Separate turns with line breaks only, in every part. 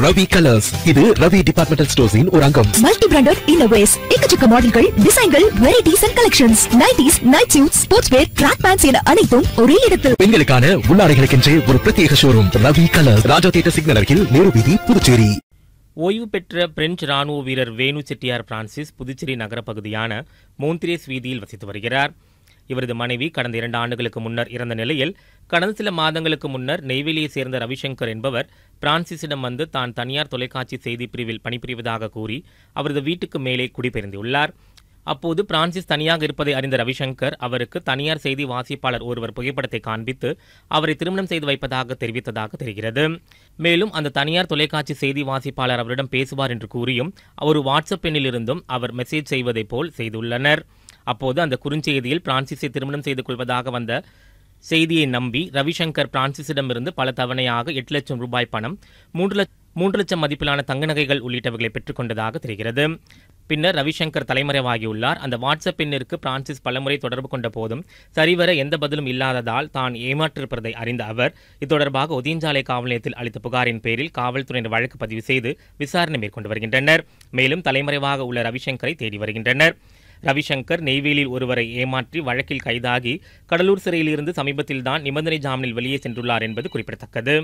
Ravi colours. இது Ravi departmental ஸ்டோர்ஸின் ஒரு அங்கம்.
மல்டி பிராண்டட் இன்னோவேஸ், எக்கச்சக்க மாடல்கள், டிசைன்கள், varieties and collections, nighties, night suit, sports wear, track pants என அனைத்தும் ஒரே இடத்தில்.
பெண்களுக்கான உள்ளாடைகளுக்கென்றே ஒரு பிரத்யேக showroom Ravi colours. Raja theatre signal அருகில், நேரு வீதி, புதுச்சேரி.
ஓய்வு பெற்ற பிரெஞ்சு ராணுவ வீரர் வேணு செட்டியார் பிரான்சிஸ் புதுச்சேரி நகர பகுதியான மோந்திரேஸ் வீதியில் வசித்து வருகிறார். இவரது மனைவி கடந்த 2 ஆண்டுகளுக்கு முன்னர் இறந்த நிலையில் கடந்த சில மாதங்களுக்கு முன்னர் நெய்வேலியை சேர்ந்த ரவிசங்கர் என்பவர் பிரான்சிஸிடம் வந்து தான் தனியார் தொலைக்காட்சி செய்தி பிரிவில் பணிபுரிவதாக கூறி அவரது வீட்டுக்கு மேலே குடிபெயர்ந்துள்ளார். அப்போது பிரான்சிஸ் தனியாக இருப்பதை அறிந்த ரவிசங்கர் அவருக்கு தனியார் செய்தி வாசிப்பாளர் ஒருவர் புகைப்படத்தை காண்பித்து அவரை திருமணம் செய்து வைப்பதாக தெரிவித்ததாக தெரிகிறது. மேலும் அந்த தனியார் தொலைக்காட்சி செய்தி வாசிப்பாளர் அவரிடம் பேசுவார் என்று கூறியும் ஒரு வாட்ஸ்அப் எண்ணிலிருந்தும் அவர் மெசேஜ் செய்வதை போல் செய்துள்ளனர். அப்போது அந்த குறுஞ்செய்தியில் பிரான்சிஸை திருமணம் செய்து கொள்வதாக வந்த செய்தியை நம்பி ரவிசங்கர் பிரான்சிஸிடமிருந்து பல தவணையாக 8 லட்சம் ரூபாய் பணம், 3 லட்சம் மதிப்பிலான தங்க நகைகள் உள்ளிட்டவைகளை பெற்றுக் கொண்டதாக தெரிகிறது. பின்னர் ரவிசங்கர் தலைமறைவாகியுள்ளார். அந்த வாட்ஸ்அப் எண்ணிற்கு பிரான்சிஸ் பலமுறை தொடர்பு கொண்ட போதும் சரிவர எந்த பதிலும் இல்லாததால் தான் ஏமாற்றிருப்பதை அறிந்த அவர் இது தொடர்பாக ஒதியஞ்சாலை காவல் நிலையத்தில் அளித்த புகாரின் பேரில் காவல்துறையினர் வழக்கு பதிவு செய்து விசாரணை மேற்கொண்டு வருகின்றனர். மேலும் தலைமறைவாக உள்ள ரவிசங்கரை தேடி வருகின்றனர். ரவிசங்கர் நெய்வேலியில் ஒருவரை ஏமாற்றி வழக்கில் கைதாகி கடலூர் சிறையில் இருந்து சமீபத்தில் தான் நிபந்தனை ஜாமீனில் வெளியே சென்றுள்ளார் என்பது குறிப்பிடத்தக்கது.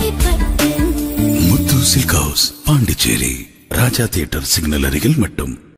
பாண்டிச்சேரி ராஜா தியேட்டர் சிக்னல் அருகில் மட்டும்.